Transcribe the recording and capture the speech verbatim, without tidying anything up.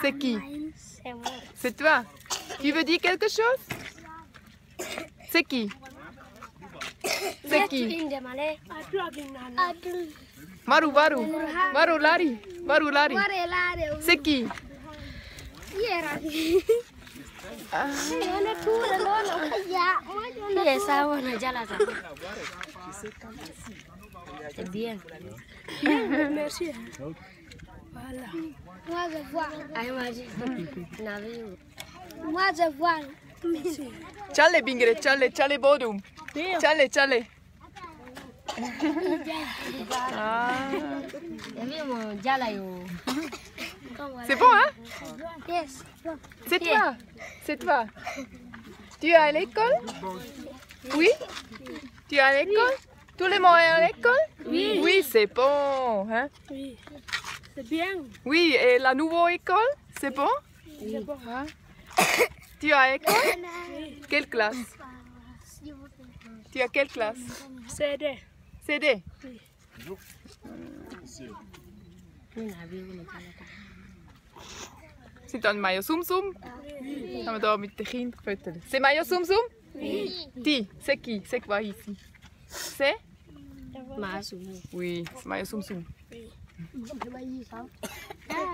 C'est qui? C'est moi. C'est toi? Tu veux dire quelque chose? C'est qui? C'est qui? Maru, Maru. Maru, Lari. Maru, Lari. C'est qui? Ah. C'est bien. Merci. Voilà. Moi je vois. Moi je vois. Challe, Bingre, challe, challe, Bodum. Challe, challe. Ah. C'est bon, hein? Yes. C'est toi. C'est toi. Tu es à l'école? Oui? Tu es à l'école? Tout le monde est à l'école? Oui. Oui, c'est bon. Hein? Oui. C'est bien. Oui, et la nouvelle école? C'est bon? C'est bon. Hein? Tu es à l'école? Quelle classe? Tu as quelle classe? C D. C D? C'est ein Mayo Sum Sum? Haben wir da mit den Kindern gefüttert. C'est Mayo Sum Sum? Oui. Ti, c'est qui? C'est quoi ici? C'est? Mà sủng. Oui, c'est Mayo Sum Sum.